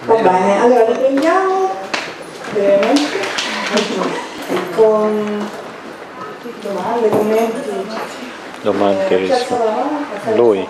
Va bene, allora riprendiamo brevemente con domande, commenti. Domande, lui.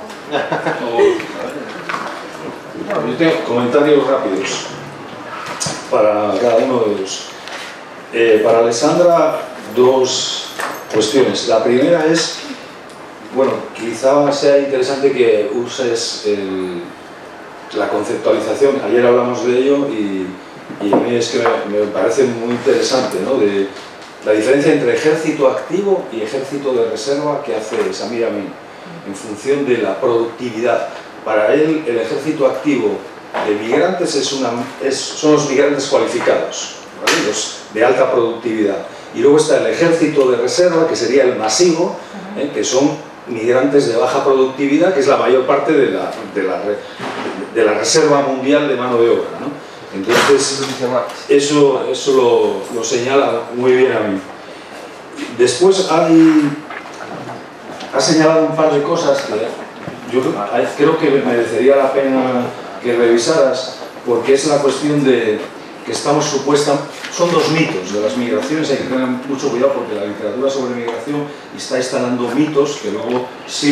Yo tengo comentarios rápidos para cada uno de ellos. Para Alessandra, dos cuestiones. La primera es, bueno, quizá sea interesante que uses la conceptualización. Ayer hablamos de ello y a mí es que me parece muy interesante, ¿no? De la diferencia entre ejército activo y ejército de reserva que hace Samir Amin en función de la productividad. Para él, el ejército activo de migrantes son los migrantes cualificados, ¿vale? Los de alta productividad. Y luego está el ejército de reserva, que sería el masivo, que son migrantes de baja productividad, que es la mayor parte de la reserva mundial de mano de obra, ¿no? Entonces, eso lo señala muy bien a mí. Después ha señalado un par de cosas que yo creo que merecería la pena que revisaras, porque es la cuestión de que estamos son dos mitos de las migraciones. Hay que tener mucho cuidado porque la literatura sobre migración está instalando mitos que luego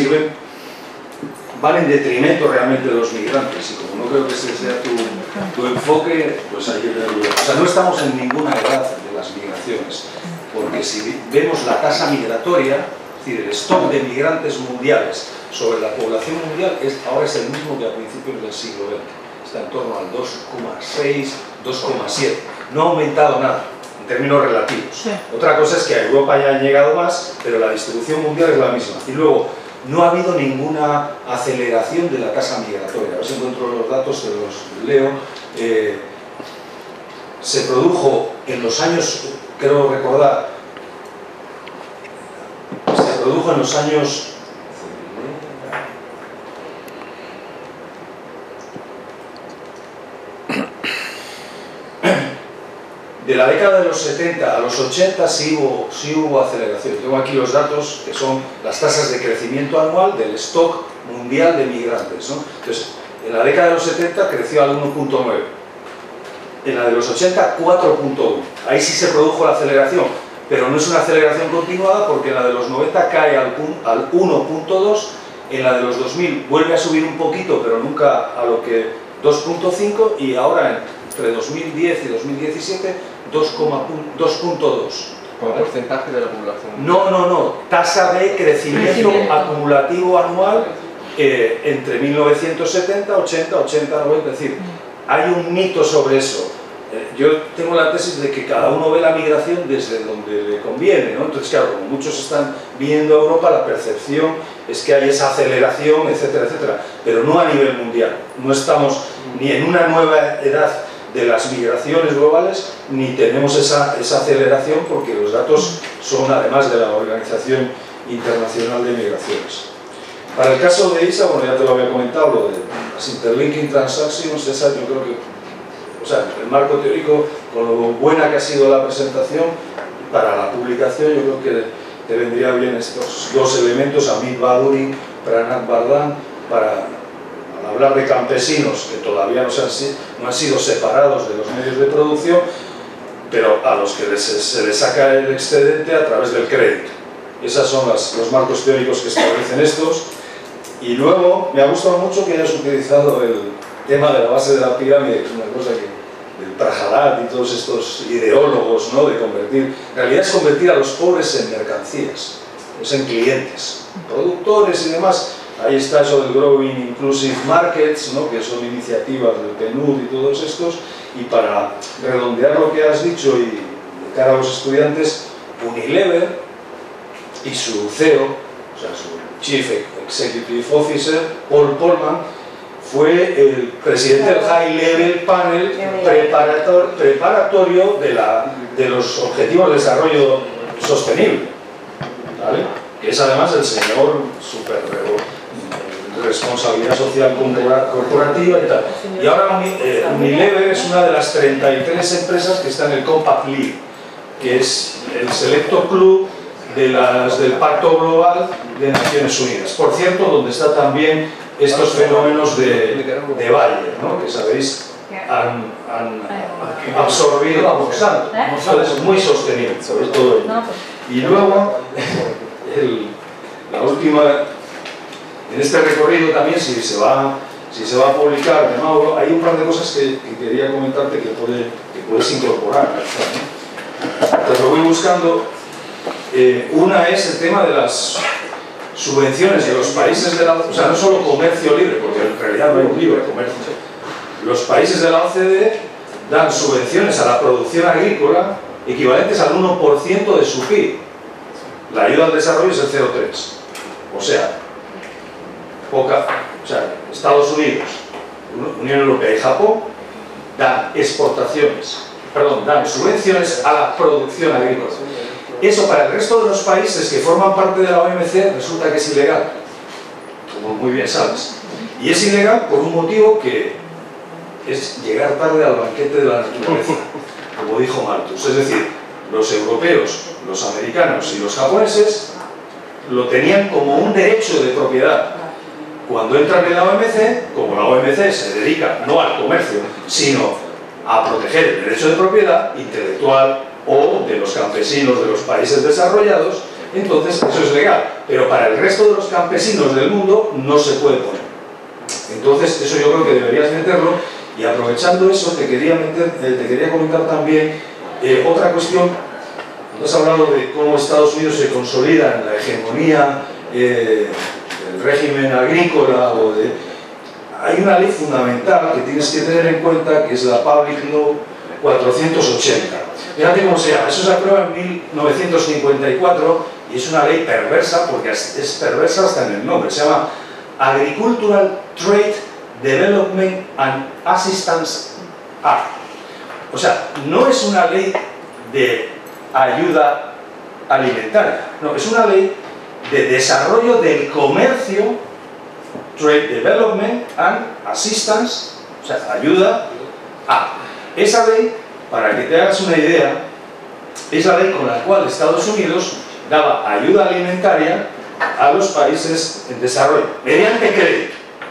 van en detrimento realmente de los migrantes, y como no creo que ese sea tu enfoque, pues hay que tener cuidado. O sea, no estamos en ninguna edad de las migraciones, porque si vemos la tasa migratoria, es decir, el stock de migrantes mundiales sobre la población mundial ahora es el mismo que a principios del siglo XX. Está en torno al 2,6, 2,7. No ha aumentado nada en términos relativos. Sí. Otra cosa es que a Europa ya han llegado más, pero la distribución mundial es la misma. Y luego, no ha habido ninguna aceleración de la tasa migratoria. A ver si encuentro los datos, se los leo. Se produjo en los años, creo recordar, se produjo en los años de la década de los 70 a los 80 sí hubo aceleración. Tengo aquí los datos que son las tasas de crecimiento anual del stock mundial de migrantes, ¿no? Entonces, en la década de los 70 creció al 1,9. En la de los 80, 4,1. Ahí sí se produjo la aceleración, pero no es una aceleración continuada porque en la de los 90 cae al 1,2. En la de los 2000 vuelve a subir un poquito, pero nunca a lo que 2,5, y ahora entre 2010 y 2017 2,2. ¿Con porcentaje de la población? No, tasa de crecimiento acumulativo anual entre 1970, 80, 90, es decir, hay un mito sobre eso. Yo tengo la tesis de que cada uno ve la migración desde donde le conviene, ¿no? Entonces, claro, como muchos están viniendo a Europa, la percepción es que hay esa aceleración, etcétera, etcétera, pero no a nivel mundial. No estamos ni en una nueva edad de las migraciones globales, ni tenemos esa aceleración, porque los datos son además de la Organización Internacional de Migraciones. Para el caso de ISA, bueno, ya te lo había comentado, lo de las Interlinking Transactions, esa yo creo que, o sea, el marco teórico, con lo buena que ha sido la presentación, para la publicación yo creo que te vendría bien estos dos elementos, Amit Bhaduri, Pranat Bardhan, para hablar de campesinos que todavía no han sido separados de los medios de producción, pero a los que se les saca el excedente a través del crédito. Esos son los marcos teóricos que establecen estos. Y luego me ha gustado mucho que hayas utilizado el tema de la base de la pirámide, que es una cosa que el Prahalat y todos estos ideólogos, ¿no?, de convertir, en realidad es convertir a los pobres en mercancías, es en clientes, productores y demás. Ahí está eso del Growing Inclusive Markets, ¿no?, que son iniciativas del PNUD y todos estos. Y para redondear lo que has dicho y de cara a los estudiantes, Unilever y su CEO, o sea, su Chief Executive Officer, Paul Polman, fue el presidente del High Level Panel preparatorio de los Objetivos de Desarrollo Sostenible, ¿vale?, que es además el señor super responsabilidad social corporativa y tal. Y ahora Unilever es una de las 33 empresas que está en el Compact League, que es el selecto club del Pacto Global de Naciones Unidas. Por cierto, donde está también estos fenómenos de Bayer, ¿no?, que sabéis han absorbido a Monsanto. Entonces, muy sostenible sobre todo ello. Y luego, la última, en este recorrido también, si se va a publicar de Mauro, hay un par de cosas que quería comentarte que puedes incorporar. Entonces lo voy buscando. Una es el tema de las subvenciones de los países de la OCDE, o sea, no solo comercio libre, porque en realidad no hay un libre comercio. Los países de la OCDE dan subvenciones a la producción agrícola equivalentes al 1% de su PIB. La ayuda al desarrollo es el 0,3%. O sea, Estados Unidos, Unión Europea y Japón dan subvenciones a la producción agrícola. Eso para el resto de los países que forman parte de la OMC resulta que es ilegal, como muy bien sabes. Y es ilegal por un motivo que es llegar tarde al banquete de la naturaleza, como dijo Malthus. Es decir, los europeos, los americanos y los japoneses lo tenían como un derecho de propiedad. Cuando entran en la OMC, como la OMC se dedica no al comercio, sino a proteger el derecho de propiedad intelectual o de los campesinos de los países desarrollados, entonces eso es legal. Pero para el resto de los campesinos del mundo no se puede poner. Entonces eso yo creo que deberías meterlo. Y aprovechando eso, te quería comentar también otra cuestión. Has hablado de cómo Estados Unidos se consolida en la hegemonía del régimen agrícola. Hay una ley fundamental que tienes que tener en cuenta, que es la Public Law 480. Fíjate cómo se llama. Eso se aprueba en 1954 y es una ley perversa, porque es perversa hasta en el nombre. Se llama Agricultural Trade Development and Assistance Act. O sea, no es una ley de ayuda alimentaria, no, es una ley de desarrollo del comercio, Trade Development and Assistance, o sea, ayuda a. Esa ley, para que te hagas una idea, es la ley con la cual Estados Unidos daba ayuda alimentaria a los países en desarrollo, mediante crédito.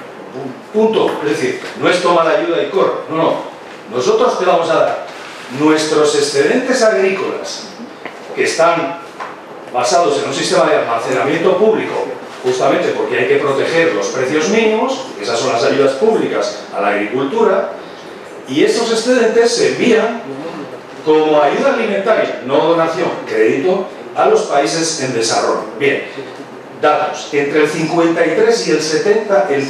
Punto. Es decir, no es toma la ayuda y corre. No. Nosotros te vamos a dar nuestros excedentes agrícolas, que están basados en un sistema de almacenamiento público, justamente porque hay que proteger los precios mínimos, esas son las ayudas públicas a la agricultura, y esos excedentes se envían como ayuda alimentaria, no donación, crédito, a los países en desarrollo. Bien. Datos, entre el 53 y el 70, el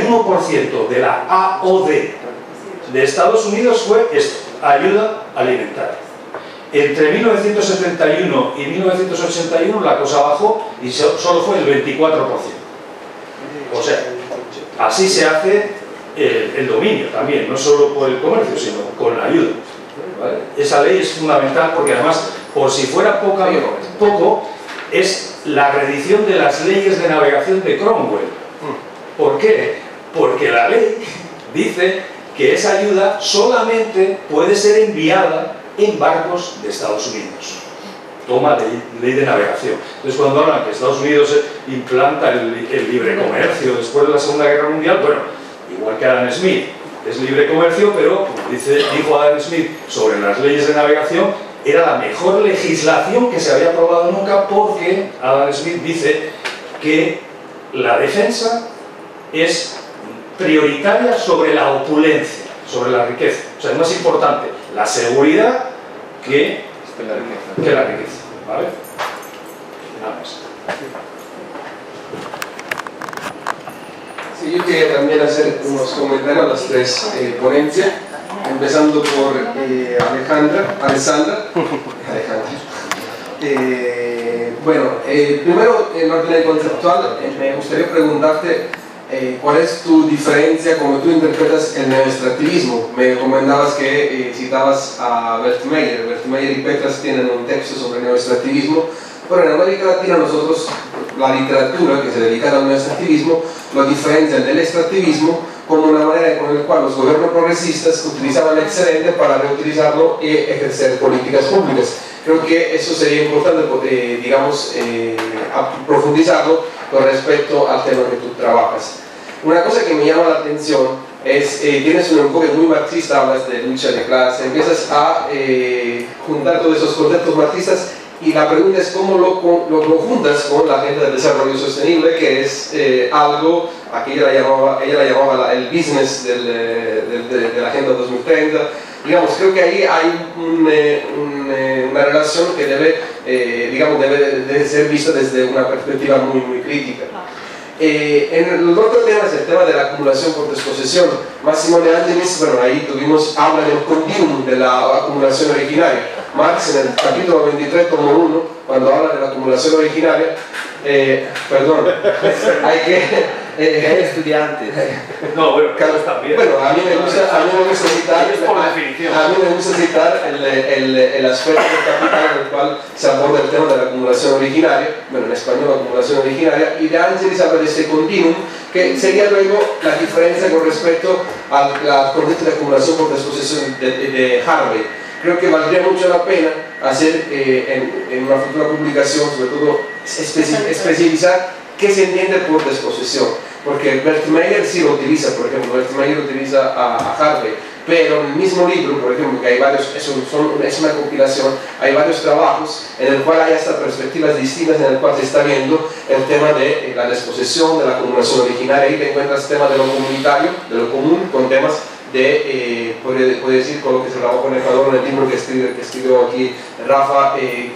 31% de la AOD de Estados Unidos fue esto, ayuda alimentaria. Entre 1971 y 1981 la cosa bajó y solo fue el 24%. O sea, así se hace el dominio también, no solo por el comercio, sino con la ayuda. ¿Vale? Esa ley es fundamental porque además, por si fuera poco, es la reedición de las leyes de navegación de Cromwell. ¿Por qué? Porque la ley dice que esa ayuda solamente puede ser enviada en barcos de Estados Unidos. Toma ley de navegación. Entonces, cuando hablan que Estados Unidos implanta el libre comercio después de la Segunda Guerra Mundial, bueno, igual que Adam Smith, es libre comercio, pero como dijo Adam Smith sobre las leyes de navegación, era la mejor legislación que se había aprobado nunca, porque Adam Smith dice que la defensa es prioritaria sobre la opulencia, sobre la riqueza. O sea, es más importante la seguridad que la riqueza. ¿Vale? Nada más. Sí, yo quería también hacer unos comentarios a las tres ponencias, empezando por Alessandra. Bueno, primero en orden conceptual, me gustaría preguntarte cuál es tu diferencia, cómo tú interpretas el neoextractivismo. Me comentabas que citabas a Bert Meyer. Bert Meyer y Petras tienen un texto sobre neoextractivismo, pero en América Latina nosotros, la literatura que se dedica al neoextractivismo lo diferencian del extractivismo como una manera con la cual los gobiernos progresistas utilizaban el excedente para reutilizarlo y ejercer políticas públicas. Creo que eso sería importante, digamos, profundizarlo con respecto al tema que tú trabajas. Una cosa que me llama la atención tienes un enfoque muy marxista, hablas de lucha de clase, empiezas a juntar todos esos conceptos marxistas, y la pregunta es cómo lo juntas con la agenda del desarrollo sostenible, que es algo, aquí ella la llamaba el business de la agenda 2030. Digamos, creo que ahí hay una relación que debe ser vista desde una perspectiva muy crítica. El otro tema es el tema de la acumulación por desposesión. Massimo De Angelis, bueno, ahí habla del continuum de la acumulación originaria. Marx, en el capítulo 23, tomo 1, cuando habla de la acumulación originaria, perdón, hay que... estudiante. No, bueno, Carlos también. Bueno, a mí me gusta citar, el aspecto del capital en el cual se aborda el tema de la acumulación originaria, bueno, en español acumulación originaria, y De Angelis habla de este continuum, que sería luego la diferencia con respecto al concepto de acumulación por desposesión de Harvey. Creo que valdría mucho la pena hacer en una futura publicación, sobre todo especializar qué se entiende por desposesión, porque Wertheimer sí lo utiliza, por ejemplo, Wertheimer utiliza a Harvey, pero en el mismo libro, por ejemplo, que hay varios, es una compilación, hay varios trabajos en el cual hay hasta perspectivas distintas en el cual se está viendo el tema de la desposesión, de la acumulación originaria. Ahí te encuentras el tema de lo comunitario, de lo común, con temas de, puede decir, con lo que se trabajó en Ecuador en el libro que escribió aquí Rafa,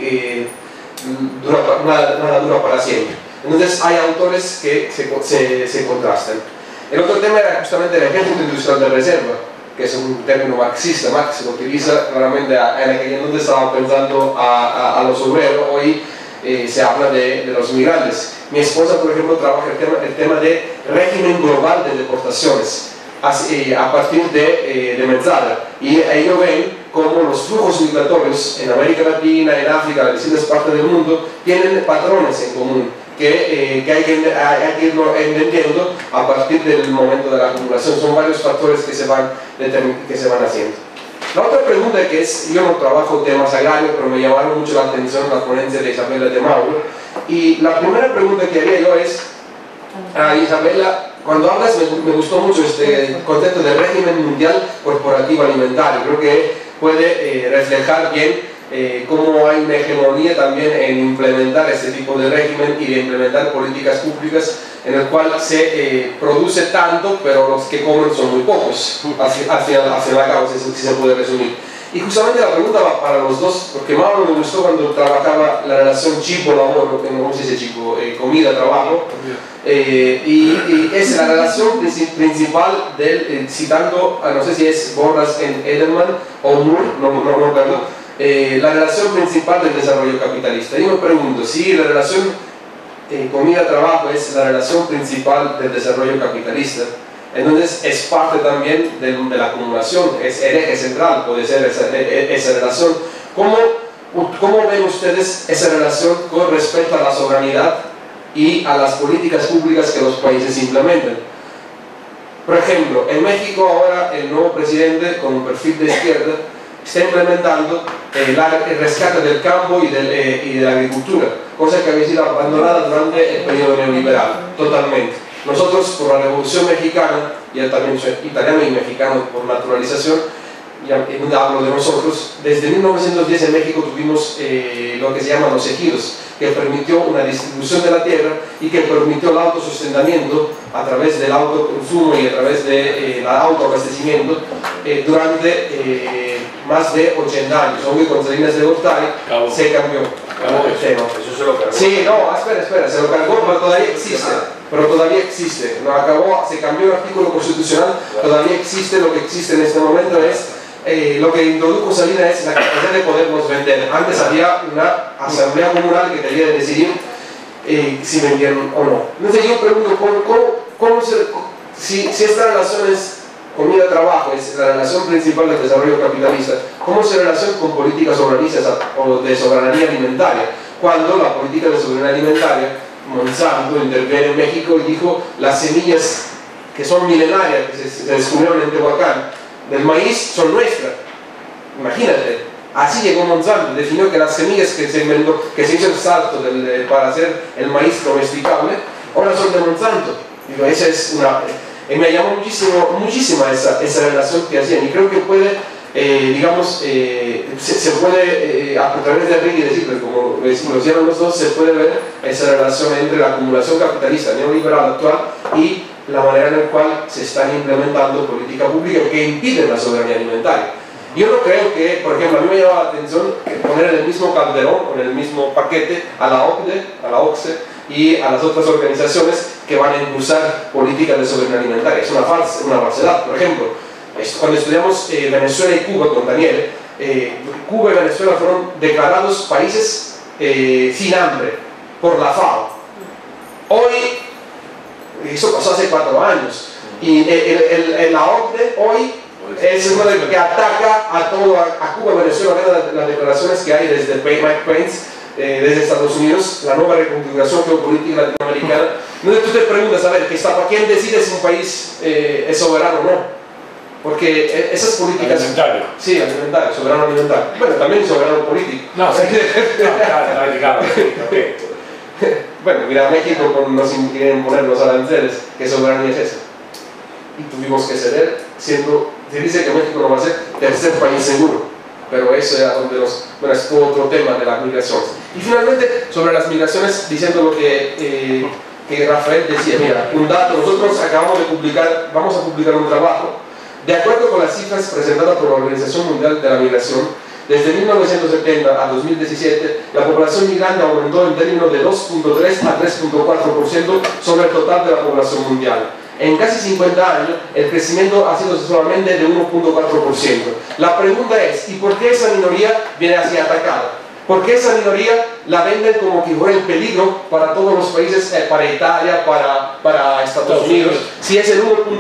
nada dura para siempre. Entonces hay autores que se contrastan. El otro tema era justamente el ejército industrial de reserva, que es un término marxista. Marx lo utiliza claramente en aquel entonces estaba pensando a los obreros. Hoy se habla de los migrantes. Mi esposa, por ejemplo, trabaja el tema de régimen global de deportaciones a partir de Metzger, y ellos ven cómo los flujos migratorios en América Latina, en África, en distintas partes del mundo, tienen patrones en común que hay que irlo entendiendo a partir del momento de la acumulación. Son varios factores que se van haciendo. La otra pregunta que es, yo no trabajo temas agrarios, pero me llamaron mucho la atención la ponencia de Isabela de Mauro, y la primera pregunta que haría yo es a Isabela, cuando hablas me gustó mucho este concepto de régimen mundial corporativo alimentario. Creo que puede reflejar bien cómo hay una hegemonía también en implementar este tipo de régimen y de implementar políticas públicas en el cual se produce tanto, pero los que comen son muy pocos, hacia la cabo, si se puede resumir. Y justamente la pregunta va para los dos, porque Mauro me gustó cuando trabajaba la relación chipo-labor, ¿cómo se dice chipo? Comida-trabajo, y es la relación principal del, citando, no sé si es Borras en Edelman o Moore, no perdón, la relación principal del desarrollo capitalista. Yo me pregunto, si la relación comida-trabajo es la relación principal del desarrollo capitalista, entonces es parte también de la acumulación, es el eje central, puede ser esa relación. ¿Cómo ven ustedes esa relación con respecto a la soberanidad y a las políticas públicas que los países implementan? Por ejemplo, en México ahora el nuevo presidente con un perfil de izquierda está implementando el rescate del campo y de la agricultura, cosa que había sido abandonada durante el periodo neoliberal, totalmente. Nosotros, por la Revolución Mexicana, ya también soy italiano y mexicano por naturalización, ya hablo de nosotros, desde 1910 en México tuvimos lo que se llaman los ejidos, que permitió una distribución de la tierra y que permitió el autosustentamiento a través del autoconsumo y a través del autoabastecimiento durante más de 80 años. Aunque con Salinas de Gortari se cambió el tema. Eso se lo cargó. Sí, no, espera, se lo cargó, pero todavía existe. No acabó, se cambió el artículo constitucional, todavía existe. Lo que existe en este momento es lo que introdujo Salinas es la capacidad de podernos vender. Antes había una asamblea comunal que tenía que decidir si vendían o no. Entonces yo pregunto, si esta relación es comida-trabajo, es la relación principal del desarrollo capitalista, ¿cómo se relaciona con políticas soberanistas o de soberanía alimentaria? Cuando la política de soberanía alimentaria, Monsanto interviene en México y dijo las semillas que son milenarias, que se descubrieron en Tehuacán, del maíz son nuestras. Imagínate, así llegó Monsanto, definió que las semillas que se hizo el salto para hacer el maíz domesticable, ahora son de Monsanto. Digo, esa es una... me llamó muchísimo esa relación que hacían, y creo que puede, digamos, se puede, a través de Rick y de Zipper, como lo hicieron los dos, se puede ver esa relación entre la acumulación capitalista neoliberal actual y la manera en la cual se están implementando política pública que impiden la soberanía alimentaria. Yo no creo que, por ejemplo, a mí me llama la atención poner en el mismo calderón, o en el mismo paquete, a la OCDE y a las otras organizaciones que van a impulsar políticas de soberanía alimentaria. Es una falsedad. Por ejemplo, cuando estudiamos Venezuela y Cuba con Daniel, Cuba y Venezuela fueron declarados países sin hambre por la FAO. Hoy, eso pasó hace 4 años, y la OCDE hoy es uno de los que ataca a Cuba y Venezuela. Las declaraciones que hay desde Mike Pence, desde Estados Unidos, la nueva reconfiguración geopolítica latinoamericana. Entonces tú te preguntas, a ver, ¿quién decide si un país es soberano o no? Porque esas políticas... Alimentario. Sí, alimentario, soberano alimentario. Bueno, también soberano político. No, sí. Claro, okay. Bueno, mira, México nos quieren poner los aranceles, ¿qué soberanía es esa? Y tuvimos que ceder, se dice que México no va a ser tercer país seguro. Pero eso era donde bueno, es todo otro tema de las migraciones. Y finalmente, sobre las migraciones, diciendo lo que Rafael decía, mira, un dato, nosotros vamos a publicar un trabajo, de acuerdo con las cifras presentadas por la Organización Mundial de la Migración, desde 1970 a 2017, la población migrante aumentó en términos de 2.3 a 3.4% sobre el total de la población mundial. En casi 50 años, el crecimiento ha sido solamente de 1.4%. La pregunta es, ¿y por qué esa minoría viene así atacada? ¿Por qué esa minoría la venden como que fuera el peligro para todos los países, para Italia, para Estados Unidos, si es el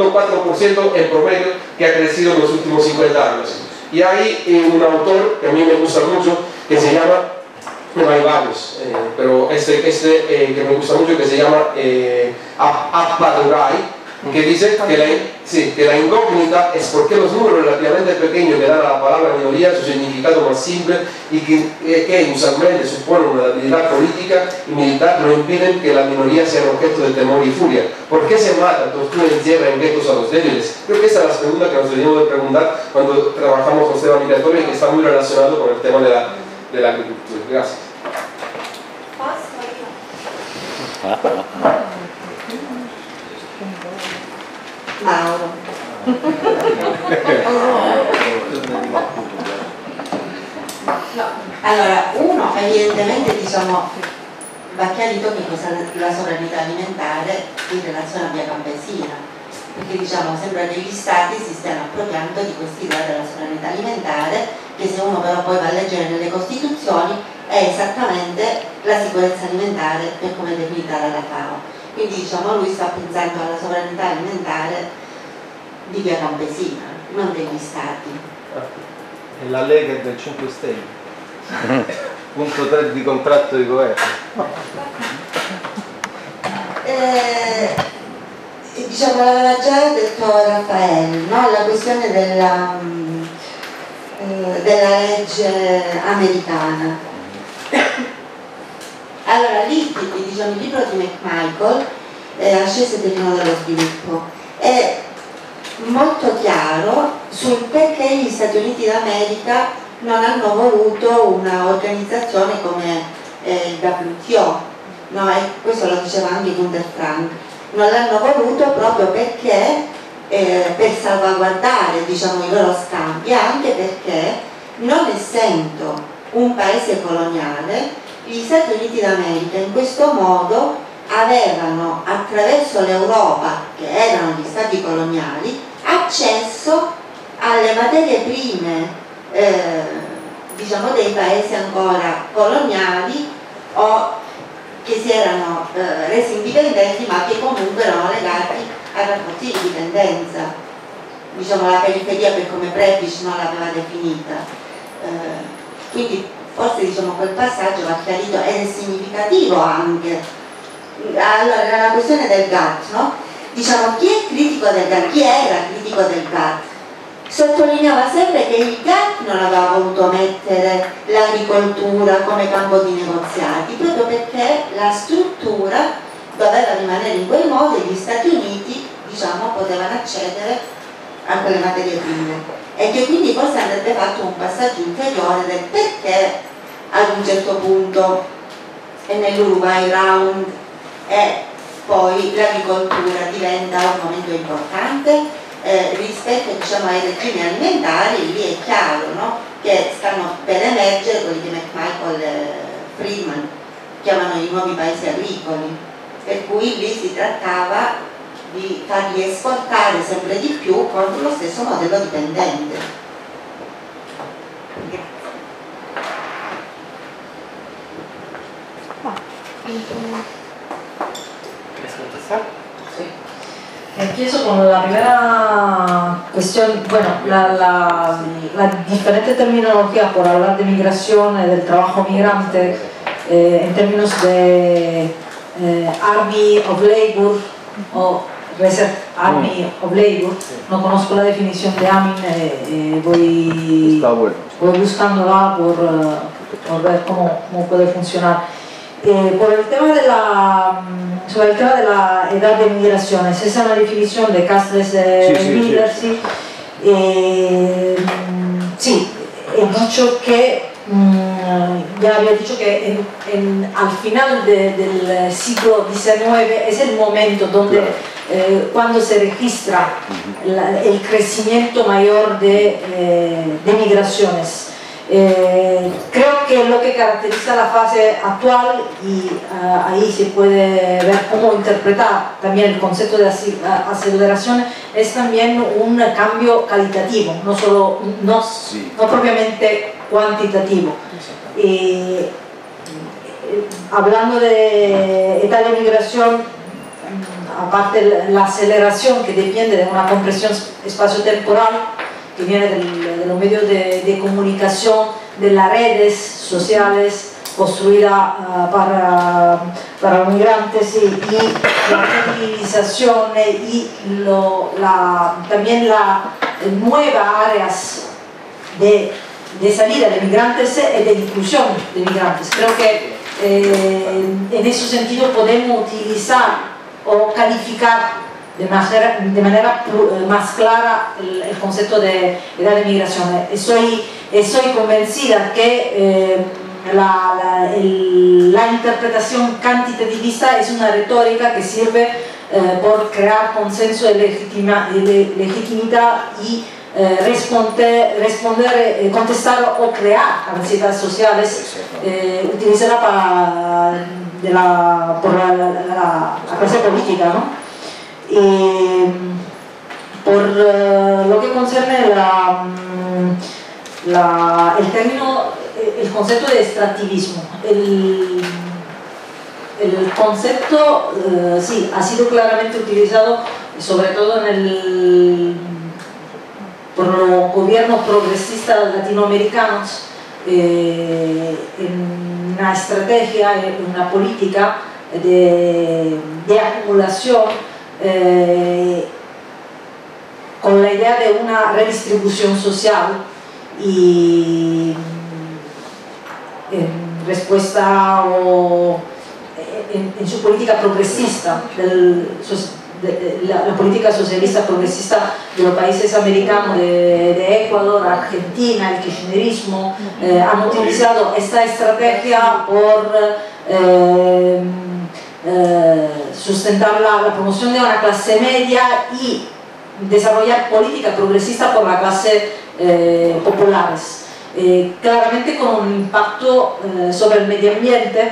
1.4% en promedio que ha crecido en los últimos 50 años? Y hay un autor que a mí me gusta mucho, que se llama, no hay varios, pero que me gusta mucho, que se llama Appadurai, que dice que la incógnita es por qué los números relativamente pequeños que dan a la palabra minoría su significado más simple y que usualmente suponen una habilidad política y militar no impiden que la minoría sea objeto de temor y furia. ¿Por qué se mata, tortura y encierra en guetos a los débiles? Creo que esa es la segunda que nos debemos de preguntar cuando trabajamos con tema migratorio, y que está muy relacionado con el tema de la agricultura. Gracias. Mauro. No, allora, uno, evidentemente va chiarito che cosa la sovranità alimentare in relazione alla via campesina, perché sembra che gli stati si stiano appropriando di quest'idea della sovranità alimentare, che se uno però poi va a leggere nelle Costituzioni è esattamente la sicurezza alimentare per come è definita dalla FAO. Quindi lui sta pensando alla sovranità alimentare di via campesina, non degli stati. E la Lega è del 5 Stelle. Punto 3 di contratto di governo. L'aveva già detto Raffaele, no? La questione della legge americana. Allora, lì, il libro di McMichael, Ascese del Terreno dello Sviluppo, è molto chiaro sul perché gli Stati Uniti d'America non hanno voluto un'organizzazione come il WTO, no? E questo lo diceva anche Gunther Frank. Non l'hanno voluto proprio perché per salvaguardare i loro scambi, anche perché non essendo un paese coloniale, gli Stati Uniti d'America in questo modo avevano, attraverso l'Europa, che erano gli stati coloniali, accesso alle materie prime dei paesi ancora coloniali o che si erano resi indipendenti, ma che comunque erano legati a rapporti di dipendenza. La periferia, per come Prebisch non l'aveva definita. Quindi forse quel passaggio va chiarito ed è significativo anche. Allora, era la questione del GATT, no? Chi è critico del GATT? Chi era critico del GATT? Sottolineava sempre che il GATT non aveva voluto mettere l'agricoltura come campo di negoziati, proprio perché la struttura doveva rimanere in quel modo e gli Stati Uniti diciamo, potevano accedere a quelle materie prime, e che quindi forse andrebbe fatto un passaggio ulteriore del perché ad un certo punto nell'Uruguay Round e poi l'agricoltura diventa un momento importante rispetto, diciamo, ai regimi alimentari. Lì è chiaro, no? Che stanno per emergere quelli che McMichael e Friedman chiamano i nuovi paesi agricoli, per cui lì si trattava di farli esportare sempre di più con lo stesso modello dipendente. Empiezo con la primera cuestión, bueno, la diferente terminología por hablar de migración, del trabajo migrante, en términos de Army of Labor o Reserve Army of Labor. No conozco la definición de AMIN, voy buscándola por ver cómo puede funcionar. Por el tema sobre el tema de la edad de migraciones, esa es una definición de Castles Miller, sí. Sí, he dicho que, ya había dicho que al final del siglo XIX es el momento donde, cuando se registra el crecimiento mayor de migraciones. Creo que lo que caracteriza la fase actual, y ahí se puede ver cómo interpretar también el concepto de aceleración, es también un cambio cualitativo, no propiamente cuantitativo. Hablando de edad de migración, aparte la aceleración que depende de una compresión espaciotemporal que viene de los medios de comunicación, de las redes sociales construidas para los migrantes, y la civilización y también las nuevas áreas de salida de migrantes y de inclusión de migrantes. Creo que en ese sentido podemos utilizar o calificar de manera más clara el concepto de edad de migración. Estoy convencida que la interpretación cuantitativista es una retórica que sirve por crear consenso de legitimidad y contestar o crear ansiedades sociales, utilizada por la clase política, ¿no? Por lo que concierne el concepto de extractivismo, el concepto sí, ha sido claramente utilizado, sobre todo por los gobiernos progresistas latinoamericanos, en una estrategia, en una política de acumulación, con la idea de una redistribución social, y en respuesta en su política progresista, la política socialista progresista de los países americanos, de Ecuador, Argentina, el kirchnerismo, han utilizado esta estrategia por sustentar la promoción de una clase media y desarrollar política progresista por la clase populares, claramente con un impacto sobre el medio ambiente,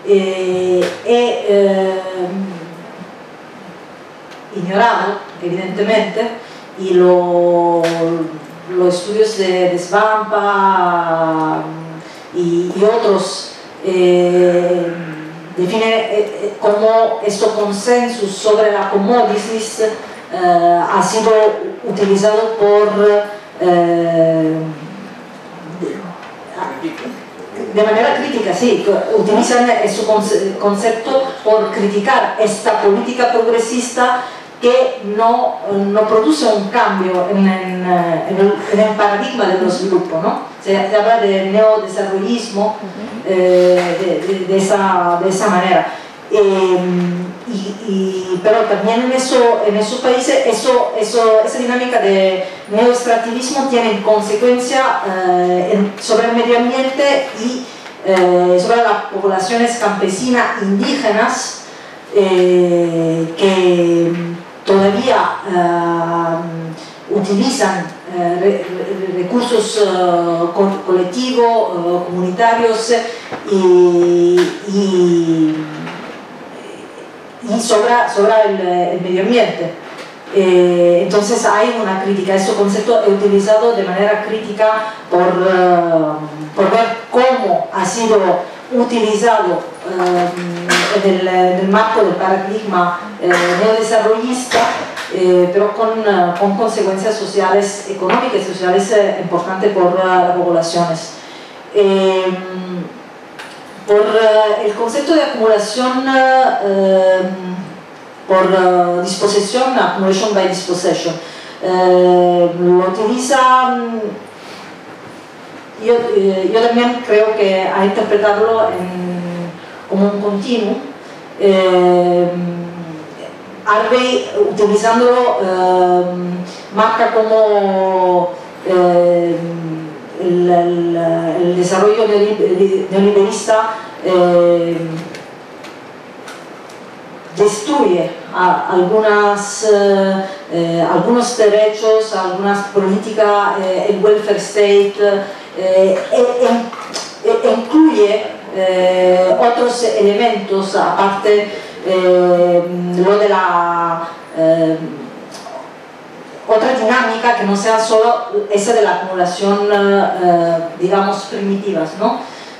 ignorado evidentemente, y los estudios de Svampa y otros define cómo este consenso sobre la commodities ha sido utilizado de manera crítica, sí, utilizan ese concepto por criticar esta política progresista que no produce un cambio en el paradigma de los grupos, ¿no? Se habla de neodesarrollismo de esa manera. Pero también en esos países esa dinámica de neoextractivismo tiene consecuencia sobre el medio ambiente y sobre las poblaciones campesinas indígenas que todavía utilizan recursos colectivos, comunitarios y sobre el medio ambiente. Entonces hay una crítica, este concepto es utilizado de manera crítica por ver cómo ha sido utilizado en el marco del paradigma neodesarrollista, pero con consecuencias sociales, económicas y sociales importantes por las poblaciones. Por el concepto de acumulación por disposición, accumulation by dispossession, lo utiliza, yo también creo que a interpretarlo como un continuo. Harvey, utilizándolo, marca como el desarrollo neoliberista destruye algunos derechos, algunas políticas, el welfare state, incluye otros elementos, aparte lo de la otra dinámica que no sea solo esa de la acumulación, digamos, primitivas, ¿no?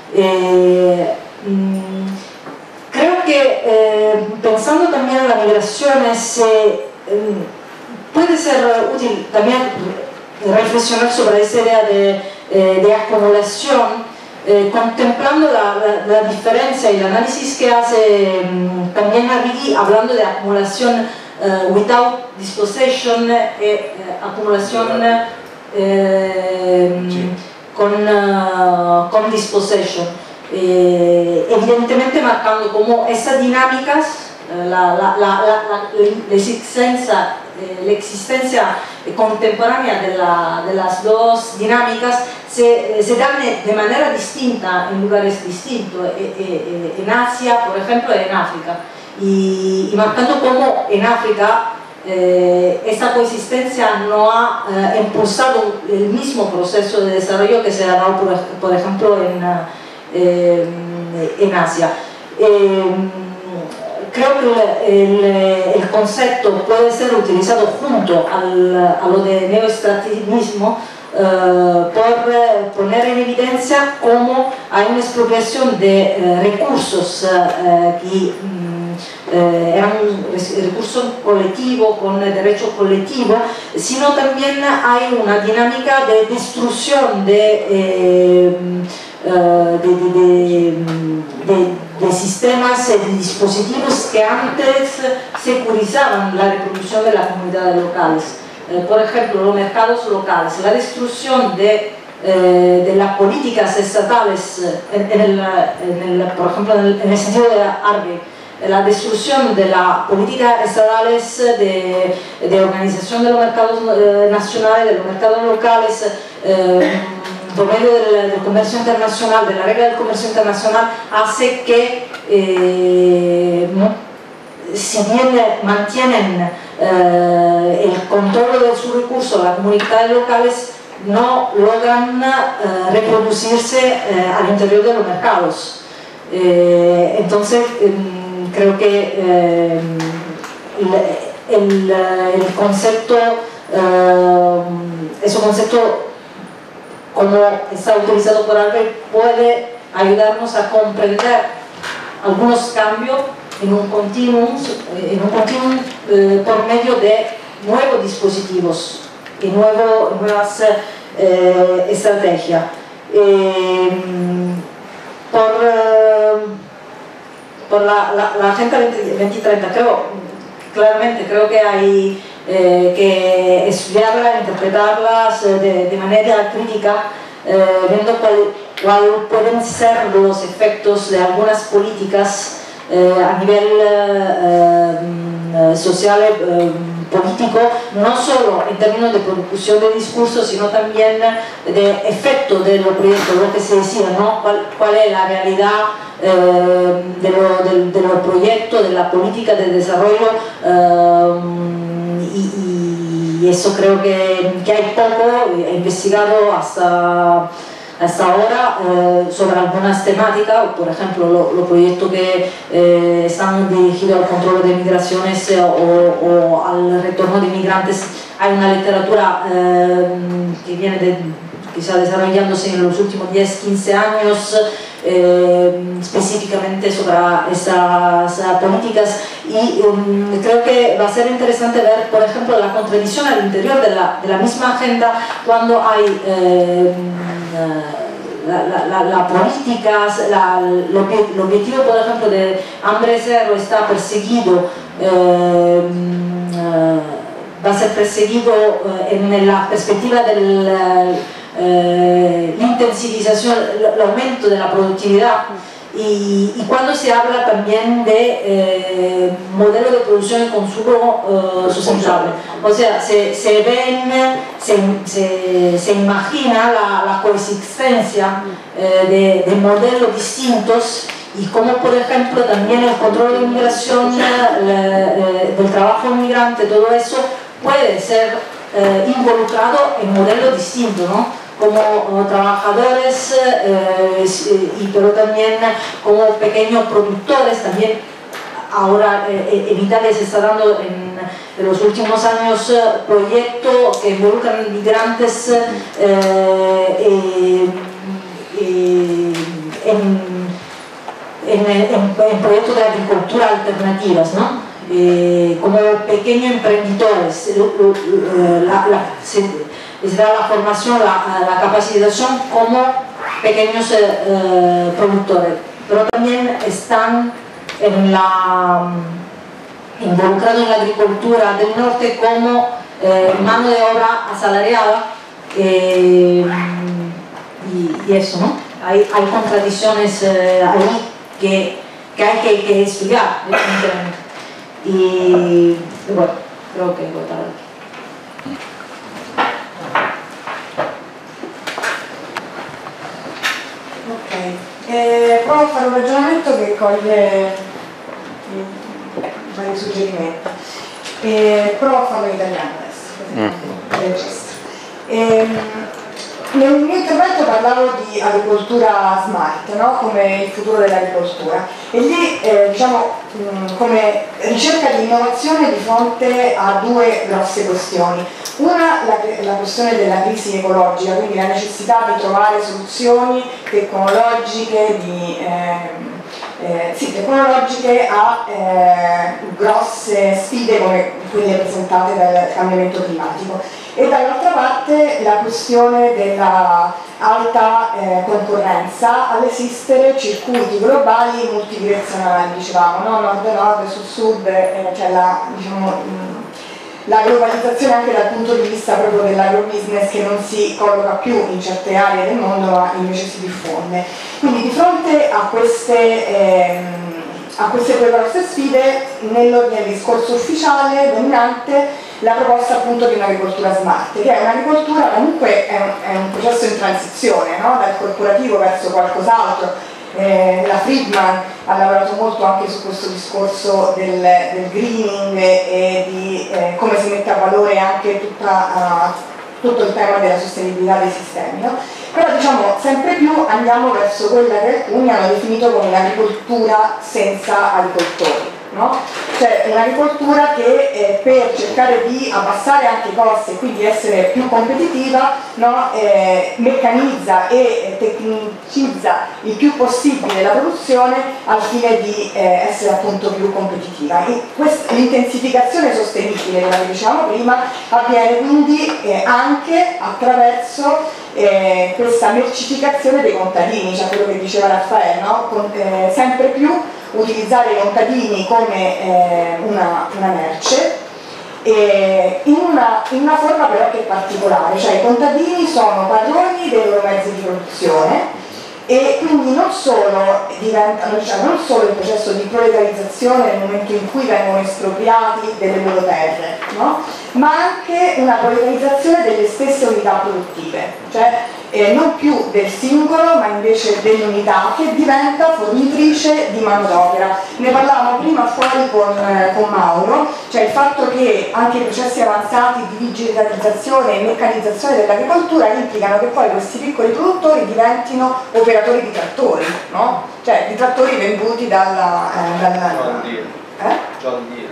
Creo que pensando también en las migraciones, puede ser útil también reflexionar sobre esa idea de acumulación, contemplando la diferencia y el análisis que hace también Arrighi, hablando de acumulación without dispossession e acumulación con dispossession. Evidentemente marcando como esas dinámicas, la existencia contemporánea de las dos dinámicas se dan de manera distinta en lugares distintos, en Asia, por ejemplo, y en África, y marcando como en África esa coexistencia no ha impulsado el mismo proceso de desarrollo que se ha dado, por ejemplo, en Asia. Creo que el concepto puede ser utilizado junto a lo de neoextractivismo por poner en evidencia cómo hay una expropiación de recursos que eran recursos colectivos, con derecho colectivo, sino también hay una dinámica de destrucción de sistemas, de dispositivos que antes securizaban la reproducción de las comunidades locales. Por ejemplo, los mercados locales, la destrucción de las políticas estatales, por ejemplo, en el sentido de Harvey, la destrucción de las políticas estatales de organización de los mercados nacionales, de los mercados locales, por medio del comercio internacional, de la regla del comercio internacional, hace que, si bien mantienen el control de sus recursos, las comunidades locales no logran reproducirse al interior de los mercados. Entonces, creo que el concepto, ese concepto, como está utilizado por Harvey, puede ayudarnos a comprender algunos cambios en un continuum por medio de nuevos dispositivos y nuevas estrategias. Por la Agenda 2030, creo que hay que estudiarla, interpretarlas de manera crítica, viendo cuáles pueden ser los efectos de algunas políticas a nivel social, político, no solo en términos de producción de discursos, sino también de efecto de los proyectos, lo que se decía, ¿no? ¿Cuál es la realidad de los proyectos, de la política de desarrollo? Y eso creo que hay poco investigado hasta ahora sobre algunas temáticas, por ejemplo los proyectos que están dirigidos al control de migraciones o al retorno de inmigrantes. Hay una literatura que viene que está desarrollándose en los últimos 10-15 años específicamente sobre esas políticas, y creo que va a ser interesante ver, por ejemplo, la contradicción al interior de la misma agenda cuando hay la política, el objetivo, por ejemplo, de hambre cero está perseguido, va a ser perseguido en la perspectiva de la intensificación, el aumento de la productividad, y cuando se habla también de modelo de producción y consumo sustentable. O sea, se imagina la coexistencia de modelos distintos, y como por ejemplo también el control de inmigración, del trabajo inmigrante, todo eso puede ser involucrado en modelos distintos, ¿no? Como trabajadores, pero también como pequeños productores. También ahora en Italia se está dando en los últimos años proyectos que involucran migrantes en proyectos de agricultura alternativas, ¿no? Como pequeños emprendedores. Se da la formación, la capacitación como pequeños productores, pero también están involucrados en la agricultura del norte como mano de obra asalariada, y eso, ¿no? Hay contradicciones ahí que hay que estudiar, definitivamente. Y bueno, creo que voy a parar aquí. Provo a fare un ragionamento che coglie vari suggerimenti. Provo a farlo in italiano adesso. Nel mio intervento parlavo di agricoltura smart, no? Come il futuro dell'agricoltura, e lì diciamo come ricerca di innovazione di fronte a due grosse questioni. Una, la questione della crisi ecologica, quindi la necessità di trovare soluzioni tecnologiche, tecnologiche a grosse sfide come quelle presentate dal cambiamento climatico, e dall'altra parte la questione della alta concorrenza all'esistere circuiti globali multidirezionali, dicevamo, no? Nord-nord, sud-sud, cioè la globalizzazione anche dal punto di vista proprio dell'agrobusiness, che non si colloca più in certe aree del mondo ma invece si diffonde. Quindi di fronte a queste due grosse sfide, nell'ordine del discorso ufficiale dominante la proposta appunto di un'agricoltura smart, che è un'agricoltura comunque è un processo in transizione, no? Dal corporativo verso qualcos'altro. La Friedman ha lavorato molto anche su questo discorso del greening e di come si mette a valore anche tutto il tema della sostenibilità dei sistemi, no? Però diciamo sempre più andiamo verso quella che alcuni hanno definito come l'agricoltura senza agricoltori, no? Cioè un'agricoltura che per cercare di abbassare anche i costi e quindi essere più competitiva, no? Meccanizza e tecnicizza il più possibile la produzione al fine di essere appunto più competitiva. L'intensificazione sostenibile, come dicevamo prima, avviene quindi anche attraverso questa mercificazione dei contadini, cioè quello che diceva Raffaele, no? Sempre più utilizzare i contadini come una merce, in una forma però che è particolare, cioè i contadini sono padroni dei loro mezzi di produzione, e quindi non solo il processo di proletarizzazione nel momento in cui vengono espropriati delle loro terre, no? Ma anche una proletarizzazione delle stesse unità produttive, cioè non più del singolo ma invece dell'unità che diventa fornitrice di manodopera. Ne parlavamo prima fuori con Mauro, cioè il fatto che anche i processi avanzati di digitalizzazione e meccanizzazione dell'agricoltura implicano che poi questi piccoli produttori diventino operatori di trattori, no? Cioè di trattori venduti John Deere.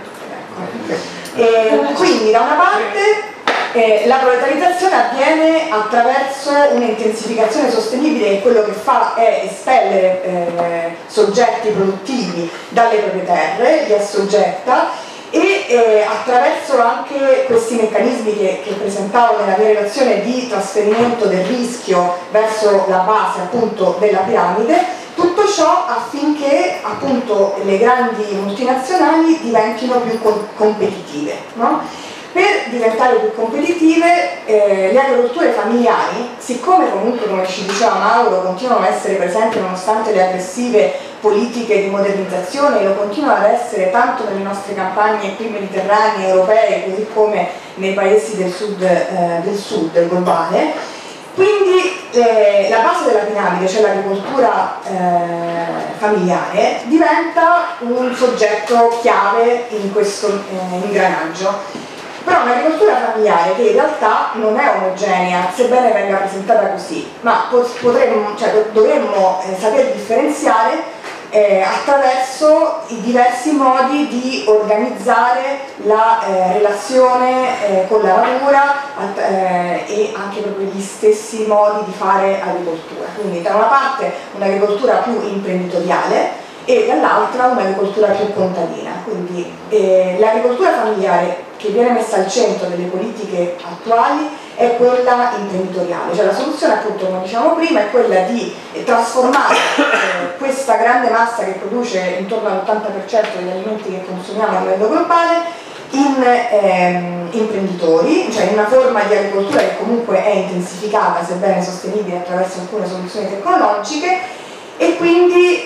Quindi da una parte la proletarizzazione avviene attraverso un'intensificazione sostenibile che quello che fa è espellere soggetti produttivi dalle proprie terre, li assoggetta e attraverso anche questi meccanismi che presentavo nella mia relazione di trasferimento del rischio verso la base appunto della piramide, tutto ciò affinché appunto le grandi multinazionali diventino più competitive, no? Per diventare più competitive le agricolture familiari, siccome comunque come ci diceva Mauro continuano a essere presenti nonostante le aggressive politiche di modernizzazione, lo continuano ad essere tanto nelle nostre campagne qui mediterranee, europee, così come nei paesi del sud globale, quindi la base della piramide, cioè l'agricoltura familiare, diventa un soggetto chiave in questo ingranaggio. Però un'agricoltura familiare che in realtà non è omogenea, sebbene venga presentata così, ma dovremmo saper differenziare attraverso i diversi modi di organizzare la relazione con la natura e anche proprio gli stessi modi di fare agricoltura. Quindi da una parte un'agricoltura più imprenditoriale e dall'altra un'agricoltura più contadina. Quindi l'agricoltura familiare che viene messa al centro delle politiche attuali è quella imprenditoriale, cioè la soluzione appunto come dicevamo prima è quella di trasformare questa grande massa che produce intorno all'80% degli alimenti che consumiamo a livello globale in imprenditori, cioè in una forma di agricoltura che comunque è intensificata sebbene sostenibile attraverso alcune soluzioni tecnologiche e quindi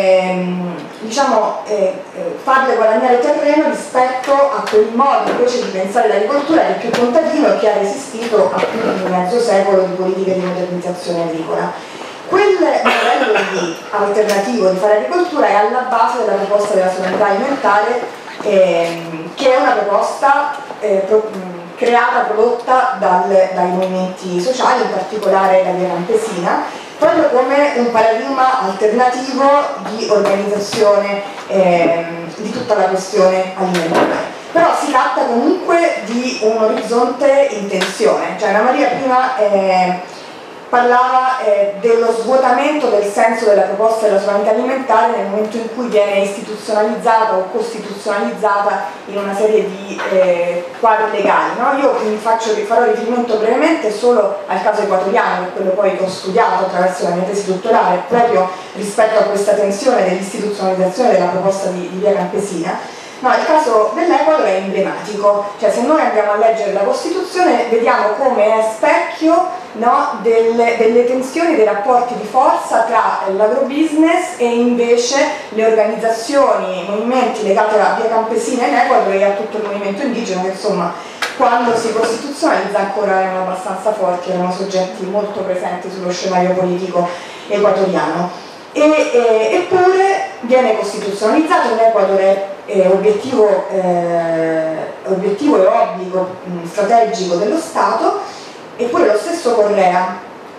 farle guadagnare terreno rispetto a quel modo invece di pensare l'agricoltura che è più contadino che ha resistito a più di mezzo secolo di politiche di modernizzazione agricola. Quel modello alternativo di fare agricoltura è alla base della proposta della sovranità alimentare che è una proposta prodotta dai movimenti sociali, in particolare la via campesina, proprio come un paradigma alternativo di organizzazione di tutta la questione alimentare. Però si tratta comunque di un orizzonte in tensione, cioè Anna Maria prima parlava dello svuotamento del senso della proposta della sovranità alimentare nel momento in cui viene istituzionalizzata o costituzionalizzata in una serie di quadri legali, no? Io farò riferimento brevemente solo al caso equatoriano, che è quello poi che ho studiato attraverso la mia tesi dottorale, proprio rispetto a questa tensione dell'istituzionalizzazione della proposta di via campesina. No, il caso dell'Ecuador è emblematico, cioè se noi andiamo a leggere la Costituzione vediamo come è specchio, no, delle tensioni, dei rapporti di forza tra l'agrobusiness e invece le organizzazioni, i movimenti legati alla via campesina in Ecuador e a tutto il movimento indigeno che insomma quando si costituzionalizza ancora erano abbastanza forti, erano soggetti molto presenti sullo scenario politico equatoriano. Eppure viene costituzionalizzato, in Ecuador è obiettivo e obbligo strategico dello Stato, eppure lo stesso Correa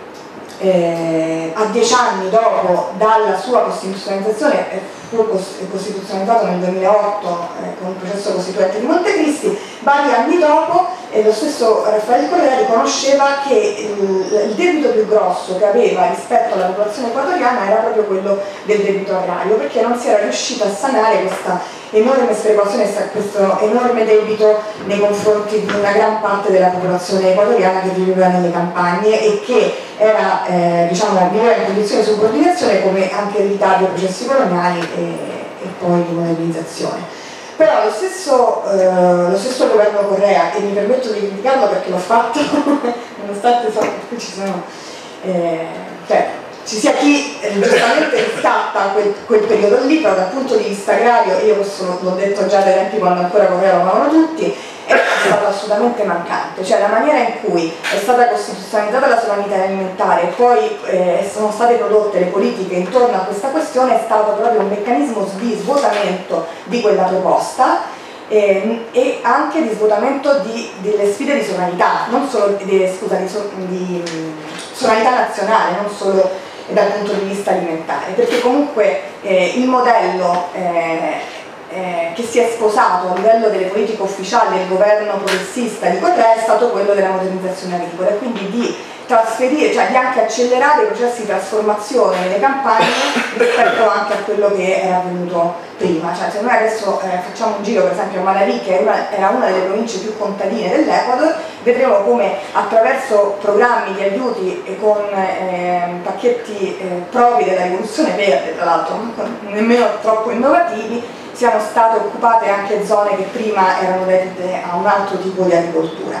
a 10 anni dopo dalla sua costituzionalizzazione fu costituzionalizzato nel 2008 con il processo costituente di Montecristi, vari anni dopo lo stesso Raffaele Correa riconosceva che il debito più grosso che aveva rispetto alla popolazione equatoriana era proprio quello del debito agrario, perché non si era riuscito a sanare questa enorme sperequazione, questo enorme debito nei confronti di una gran parte della popolazione equatoriana che viveva nelle campagne e che era, viveva in condizioni di subordinazione come anche eredità dei processi coloniali e poi di modernizzazione. Però lo stesso governo Correa, e mi permetto di criticarlo perché l'ho fatto, nonostante so che qui ci sono ci sia chi giustamente riscatta quel periodo lì, però dal punto di vista agrario, io questo l'ho detto già dai tempi quando ancora governavano tutti, è stato assolutamente mancante, cioè la maniera in cui è stata costituzionalizzata la sovranità alimentare e poi sono state prodotte le politiche intorno a questa questione è stato proprio un meccanismo di svuotamento di quella proposta e anche di svuotamento delle sfide di sovranità, non solo di sovranità nazionale, non solo dal punto di vista alimentare, perché comunque il modello che si è sposato a livello delle politiche ufficiali del governo progressista di Correa è stato quello della modernizzazione agricola e quindi di trasferire, cioè di anche accelerare i processi di trasformazione nelle campagne rispetto anche a quello che era avvenuto prima. Cioè, se noi adesso facciamo un giro per esempio a Manabí, che era una delle province più contadine dell'Ecuador, vedremo come attraverso programmi di aiuti e con pacchetti propri della rivoluzione verde, tra l'altro nemmeno troppo innovativi, siano state occupate anche zone che prima erano dedite a un altro tipo di agricoltura.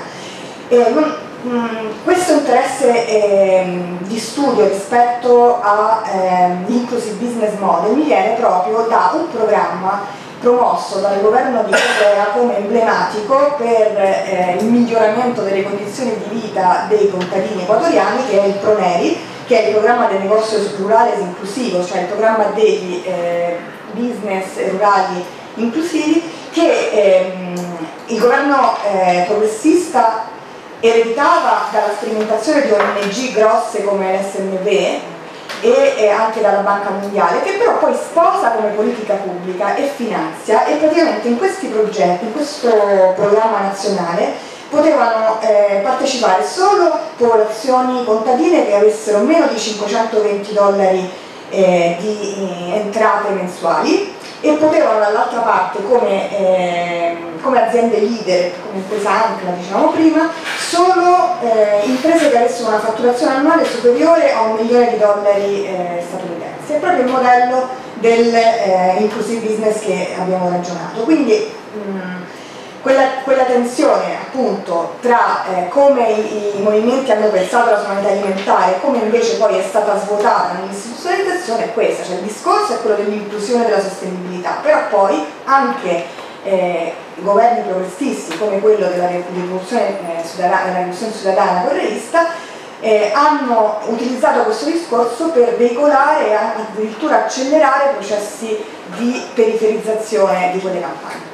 Questo interesse di studio rispetto all'inclusive business model mi viene proprio da un programma promosso dal governo di Correa come emblematico per il miglioramento delle condizioni di vita dei contadini equatoriani, che è il PRONERI, che è il programma del negozio rurale inclusivo, cioè il programma degli business rurali inclusivi, che il governo progressista ereditava dalla sperimentazione di ONG grosse come l'SMV e anche dalla Banca Mondiale, che però poi sposa come politica pubblica e finanzia, e praticamente in questi progetti, in questo programma nazionale, potevano partecipare solo popolazioni contadine che avessero meno di $520 di entrate mensuali, e potevano dall'altra parte come aziende leader, come impresa Ancla diciamo prima, solo imprese che avessero una fatturazione annuale superiore a $1 milione statunitensi. È proprio il modello del inclusive business che abbiamo ragionato. Quindi quella tensione appunto tra come i movimenti hanno pensato la sovranità alimentare e come invece poi è stata svuotata nell'istituzionalizzazione è questa, cioè il discorso è quello dell'inclusione della sostenibilità, però poi anche governi progressisti come quello della rivoluzione ciudadana correista hanno utilizzato questo discorso per veicolare e addirittura accelerare processi di periferizzazione di quelle campagne.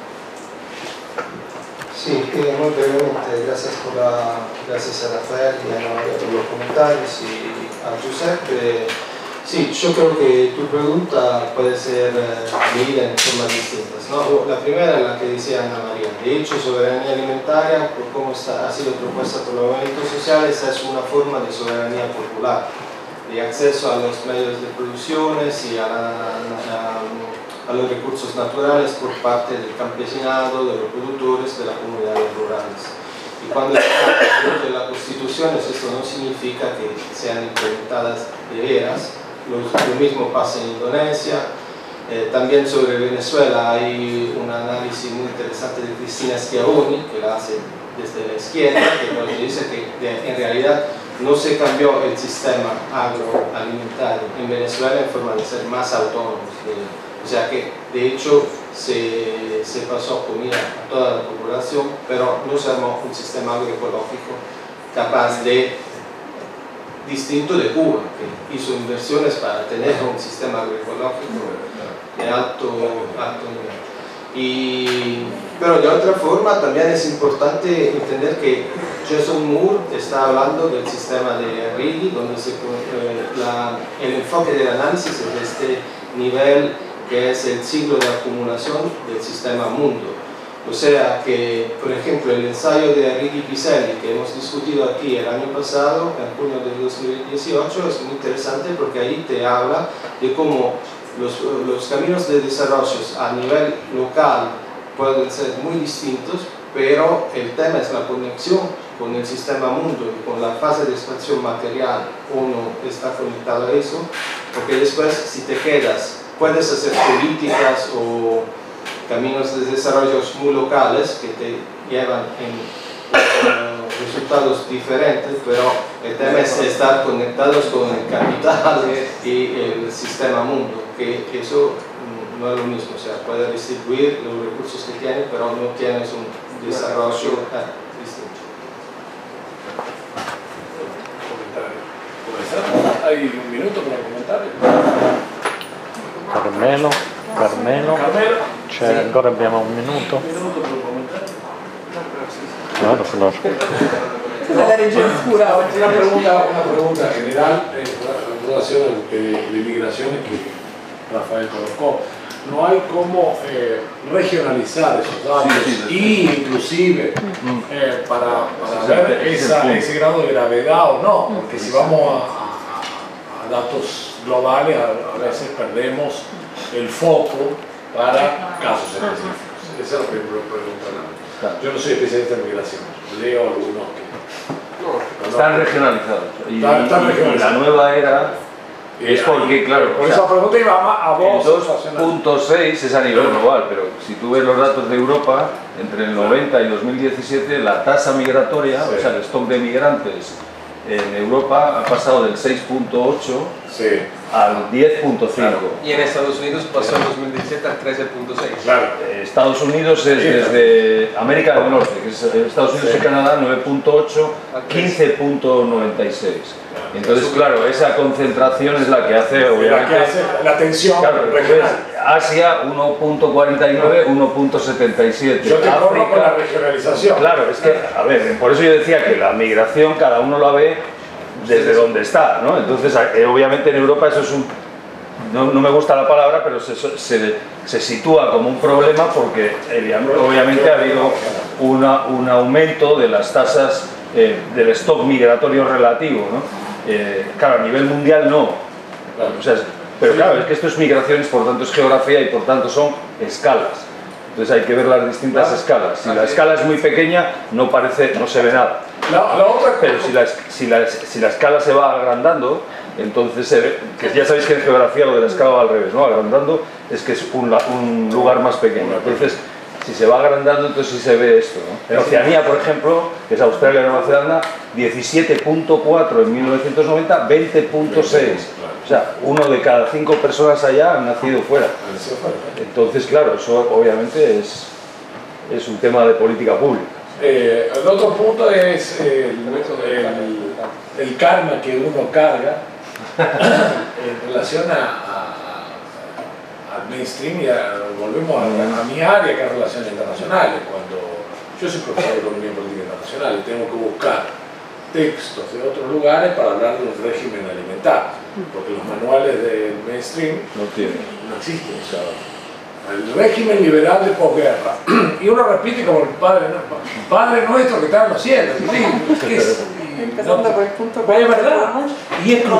Sí, muy brevemente, gracias gracias a Rafael y a Ana María por los comentarios y a Giuseppe. Sí, yo creo que tu pregunta puede ser medida en formas distintas, ¿no? La primera es la que decía Ana María. De hecho, soberanía alimentaria, por cómo ha sido propuesta por los movimientos sociales, es una forma de soberanía popular, de acceso a los medios de producción y a los recursos naturales por parte del campesinado, de los productores, de las comunidades rurales. Y cuando está dentro de la Constitución, esto no significa que sean implementadas de veras. Lo mismo pasa en Indonesia. También sobre Venezuela hay un análisis muy interesante de Cristina Schiavoni, que la hace desde la izquierda, que nos dice que en realidad no se cambió el sistema agroalimentario en Venezuela en forma de ser más autónomos. O sea que de hecho se pasó comida a toda la población, pero no se armó un sistema agroecológico capaz de, distinto de Cuba, que hizo inversiones para tener un sistema agroecológico de alto nivel. Pero de otra forma también es importante entender que Jason Moore está hablando del sistema de Arrighi, donde el enfoque del análisis es de este nivel que es el ciclo de acumulación del sistema mundo. O sea que, por ejemplo, el ensayo de Arrighi Piselli que hemos discutido aquí el año pasado, en junio de 2018, es muy interesante porque ahí te habla de cómo los caminos de desarrollo a nivel local pueden ser muy distintos, pero el tema es la conexión con el sistema mundo, con la fase de expansión material. Uno está conectado a eso, porque después si te quedas puedes hacer políticas o caminos de desarrollo muy locales que te llevan en resultados diferentes, pero el tema es estar conectados con el capital y el sistema mundo, que eso no es lo mismo, o sea, puedes distribuir los recursos que tienes, pero no tienes un desarrollo distinto. Hay un minuto para commentare. Carmelo, cioè ancora abbiamo un minuto. Un minuto per commentare. Claro. La regia oscura oggi. Una pregunta general en relación a la inmigración que Rafael colocó. No hay cómo regionalizar esos datos y inclusive para ver ese grado de gravedad o no, porque si vamos a datos globales a veces perdemos el foco para casos específicos. Esa es la primera pregunta. Yo no soy especialista en migración, leo algunos que... Están regionalizados. Y Están regionalizados. la nueva era es porque, claro, por esa pregunta iba a vos. el 2.6 es a nivel global, pero si tú ves los datos de Europa, entre el 90 y 2017, la tasa migratoria, o sea, el stock de migrantes en Europa ha pasado del 6.8 al 10.5. Y en Estados Unidos pasó en 2017 al 13.6. Claro. Estados Unidos es desde América del Norte, que es Estados Unidos y Canadá, 9.8, 15.96. Entonces, claro, esa concentración es la que hace, obviamente, la tensión regional. Asia 1.49, 1.77. Yo te corro con la regionalización. Claro, es que, a ver, por eso yo decía que la migración cada uno la ve desde donde está, ¿no? Entonces, obviamente en Europa eso es un... No me gusta la palabra, pero se sitúa como un problema porque obviamente ha habido un aumento de las tasas del stock migratorio relativo, ¿no? Claro, a nivel mundial no. O sea, pero claro, es que esto es migraciones, por tanto es geografía y por tanto son escalas. Entonces hay que ver las distintas escalas. Si la escala es muy pequeña, no se ve nada. Pero si la escala se va agrandando, entonces se ve, que ya sabéis que en geografía lo de la escala va al revés, ¿no? Agrandando es que es un lugar más pequeño. Entonces, si se va agrandando, entonces sí se ve esto, ¿no? En Oceanía, por ejemplo, que es Australia y Nueva Zelanda, 17.4 en 1990, 20.6. O sea, 1 de cada 5 personas allá han nacido fuera. Entonces, claro, eso obviamente es un tema de política pública. El otro punto es el karma que uno carga en relación al mainstream y volvemos a mi área que es relaciones internacionales. Cuando yo soy profesor de economía y política internacional y tengo que buscar textos de otros lugares para hablar de un régimen alimentario, porque los manuales del mainstream no existen. O sea, el régimen liberal de posguerra, y uno repite como el Padre Nuestro que está en los cielos. Empezando por el punto. Es verdad, y es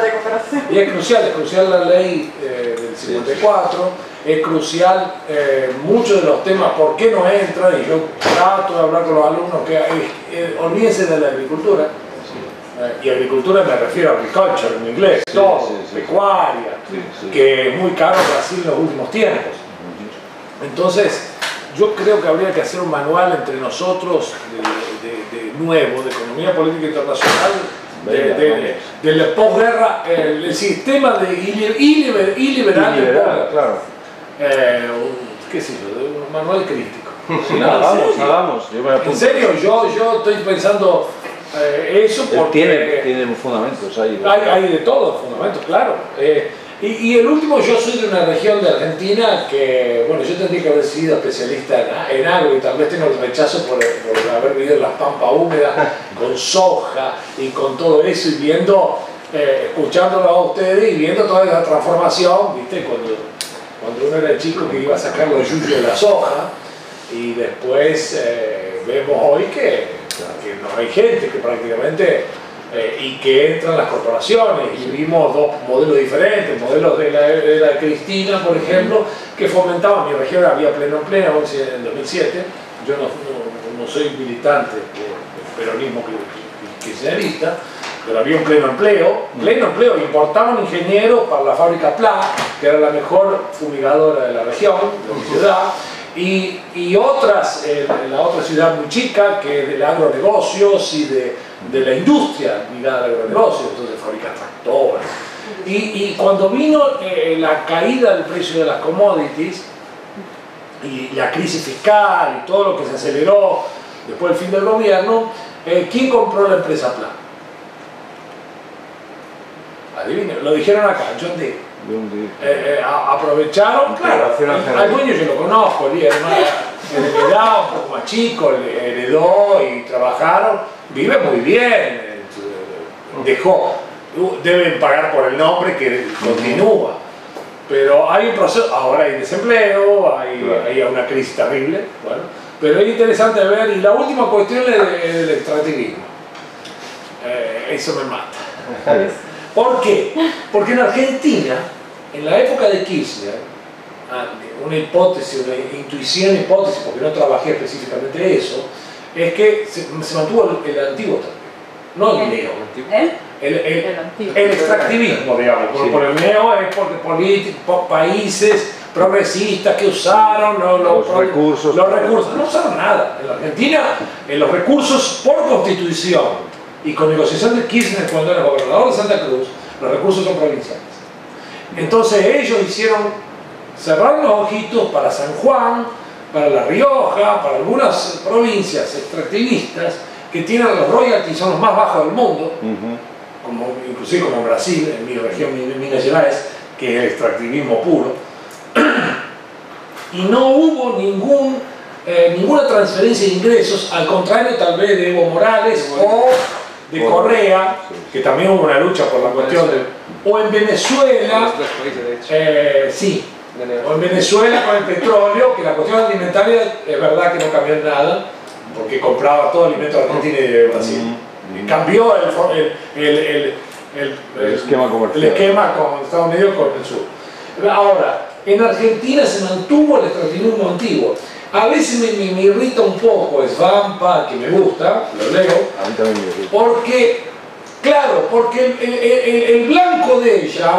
crucial la ley del 54, es crucial muchos de los temas, por qué no entran, y yo trato de hablar con los alumnos que olvídense de la agricultura, y agricultura me refiero a agriculture en inglés, pecuaria, que es muy caro en Brasil en los últimos tiempos. Entonces, yo creo que habría que hacer un manual entre nosotros de nuevo, de economía política internacional, de la posguerra, el sistema iliberal de posguerra. Claro. ¿Qué sé yo? De un manual crítico. Sí, hagamos. En serio, yo estoy pensando eso porque... Tiene fundamentos ahí. Hay de todo, fundamentos, claro. Y el último, yo soy de una región de Argentina que, bueno, yo tendría que haber sido especialista en agro y tal vez tengo el rechazo por haber vivido en las pampas húmedas con soja y con todo eso y viendo, escuchándolo a ustedes y viendo toda esa transformación, ¿viste? Cuando uno era chico que iba a sacar los yuyos de la soja y después vemos hoy que no hay gente que prácticamente... y que entran las corporaciones y vimos dos modelos diferentes, modelos de la era Cristina, por ejemplo, que fomentaban, mi región había pleno empleo en 2007, yo no soy militante del peronismo kirchnerista, pero había un pleno empleo, importaban ingenieros para la fábrica PLA, que era la mejor fumigadora de la región, de la ciudad, y otras, la otra ciudad muy chica, que es del agronegocios y de la industria ligada al agronegocio, entonces fabrican tractores. Y cuando vino la caída del precio de las commodities y la crisis fiscal y todo lo que se aceleró después del fin del gobierno, ¿quién compró la empresa Plan? Adivinen, lo dijeron acá, John Deere. Aprovecharon, claro, al dueño yo lo conozco, el heredado, un poco más chico, heredó y trabajaron, vive muy bien, dejó, deben pagar por el nombre que continúa, pero hay un proceso, ahora hay desempleo, hay una crisis terrible, bueno, pero es interesante ver, y la última cuestión es del extractivismo, eso me mata. ¿Por qué? Porque en Argentina, en la época de Kirchner, una hipótesis, una intuición, hipótesis, porque no trabajé específicamente eso, es que se mantuvo el antiguo también, no el neo. El extractivismo, digamos, por el neo es porque políticos, países progresistas que usaron los recursos no usaron nada. En la Argentina, los recursos por constitución y con negociación de Kirchner cuando era gobernador de Santa Cruz, los recursos son provinciales. Entonces ellos cerraron los ojitos para San Juan, para La Rioja, para algunas provincias extractivistas que tienen los royalties, son los más bajos del mundo, inclusive como Brasil, en mi región, Minas Gerais, que es el extractivismo puro. Y no hubo ninguna transferencia de ingresos, al contrario tal vez de Evo Morales o de Correa, que también hubo una lucha por la cuestión o en Venezuela, sí, o en Venezuela con el petróleo, que la cuestión alimentaria es verdad que no cambió nada, porque compraba todo alimento de Argentina y de Brasil. Cambió el esquema comercial, el esquema con Estados Unidos, con el sur. Ahora, en Argentina se mantuvo el extractivismo antiguo. A veces me irrita un poco Svampa, que me gusta, lo leo, a mí también me irrita. Porque, claro, porque el blanco de ella,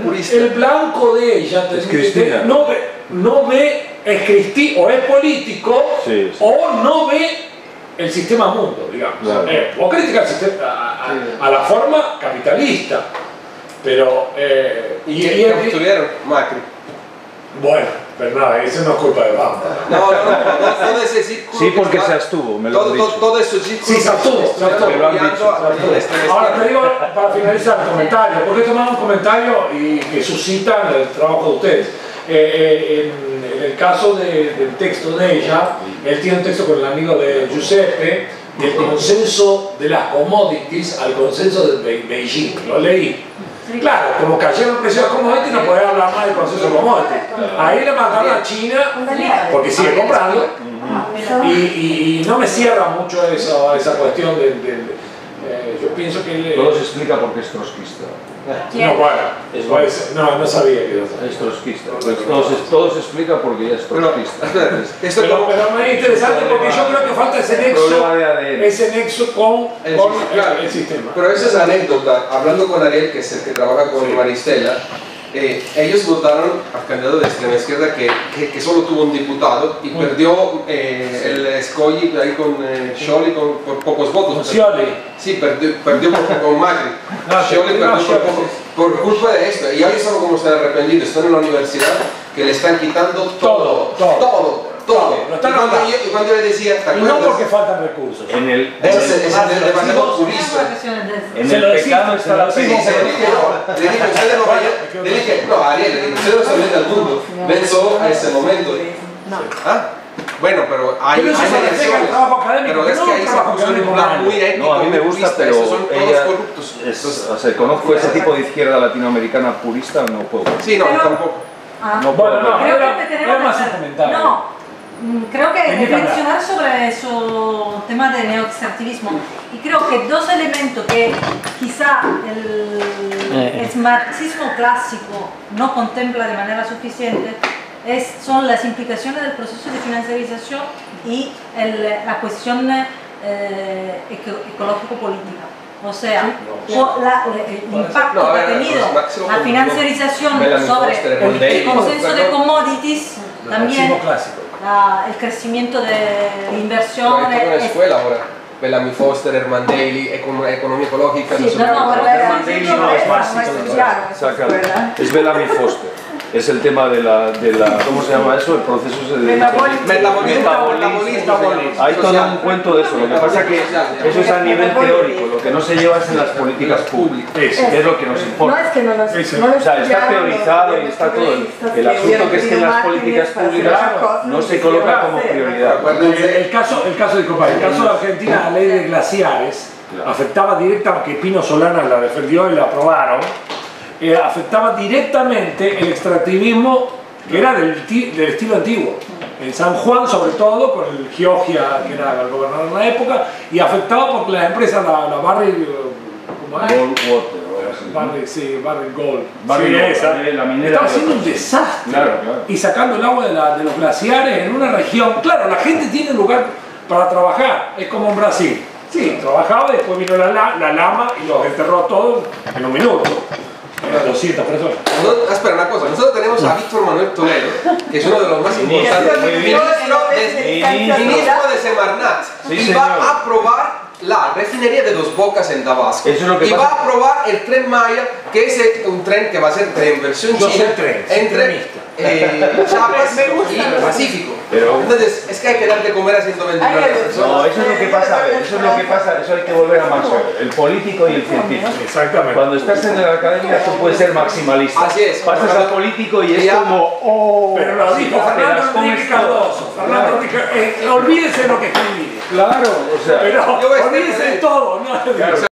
es Cristina. no ve, es cristiano, o es político, sí. O no ve el sistema mundo, digamos. Claro. O critica a la forma capitalista, pero... y capturaron Macri. Bueno, pero nada, eso no es culpa de Bamba. Todo ese círculo. Sí, porque se abstuvo, me lo han dicho. Todo ese círculo. Sí, se abstuvo. Me lo han dicho. Ahora te digo, para finalizar el comentario, porque tomamos un comentario y que suscita el trabajo de ustedes. En el caso del texto de ella, él tiene un texto con el amigo de Giuseppe, del consenso de las commodities al consenso de Beijing. Lo leí. Claro, como cayeron el precio de las commodities, no podés hablar más del consenso de commodities. Ahí le mandaron a China, porque sigue comprando, y no me cierra mucho esa cuestión yo pienso que... Todo se explica porque es trotskista. No, bueno, no sabía que es trotskista. Todo se explica porque ya es trotskista. Pero me es interesante porque yo creo que falta ese nexo con el sistema. Pero esa es la anécdota. Hablando con Ariel, que es el que trabaja con Maristela, ellos votaron al candidato de extrema izquierda que solo tuvo un diputado y perdió el Scioli ahí con Scioli por pocos votos. Sí, perdió con Macri. Scioli perdió por culpa de esto. Y ellos como están arrepentidos, están en la universidad que le están quitando todo. Y cuando le decía, ¿te acuerdas? Y no porque faltan recursos. Es el demasiado purista. En el pecado está la pena. Le dije, ustedes no vayan. Le dije, no, Ariel, le dije, ustedes no se ven al mundo. Ven solo a ese momento. Bueno, pero hay elecciones. Pero es que ahí se puso en un plan muy ético. No, a mí me gusta, pero son todos corruptos. O sea, conozco ese tipo de izquierda latinoamericana purista, no puedo. Sí, no, tampoco. No puedo. Era más un comentario. No. Creo que reflexionar sobre ese tema de neoextractivismo, y creo que dos elementos que quizá el marxismo clásico no contempla de manera suficiente son las implicaciones del proceso de financiarización y la cuestión ecológico-política. O sea, el impacto que ha tenido la financiarización sobre el consenso de commodities también. el crecimiento de inversión. Hay toda una escuela ahora. Bellamy Foster, Herman Daly, economía ecológica. Sí, Herman Daly no es básico. Es Bellamy Foster. Es el tema de la ¿cómo se llama eso? El proceso de metabolismo. Hay todo un cuento de eso. Lo que pasa es que eso es a nivel teórico. Lo que no se lleva es en las políticas públicas. Es lo que nos importa. No es que no lo o sea, está teorizado y está todo. El asunto que es que en las políticas públicas no se coloca como prioridad. El caso de Argentina, la ley de glaciares, afectaba directamente, que Pino Solana la defendió y la aprobaron, afectaba directamente el extractivismo que era del estilo antiguo. En San Juan, sobre todo, con el Giogia, que era el gobernador en la época, y afectaba porque las empresas, la Barrick, ¿cómo es? Barrick Gold. La minera estaba haciendo un desastre. Claro. Y sacando el agua de los glaciares en una región. Claro, la gente tiene lugar para trabajar, es como en Brasil. Sí, trabajaba, después vino la lama y los enterró todos en un minuto. 200 personas. Espera una cosa, nosotros tenemos a Víctor Manuel Toledo, que es uno de los más importantes ministro de Semarnat, y va a aprobar la refinería de Dos Bocas en Tabasco. Eso es lo que y va a aprobar el tren Maya, que es un tren que va a ser de inversión china entre Chiapas y Pacífico. Entonces, es que hay que dar de comer a 129 personas. No, eso es lo que pasa, eso hay que volver a Maxwell, el político y el científico. Exactamente. Cuando estás en la academia tú puedes ser maximalista. Así es. Pasas al político y es como, pero lo dijo Fernando Enrique Cardoso. Olvídese lo que escribí. Claro, o sea, pero olvídese de todo, ¿no?